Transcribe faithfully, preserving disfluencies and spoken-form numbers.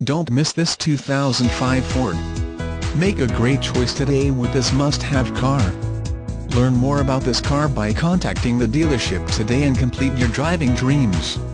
Don't miss this two thousand five Ford. Make a great choice today with this must-have car. Learn more about this car by contacting the dealership today and complete your driving dreams.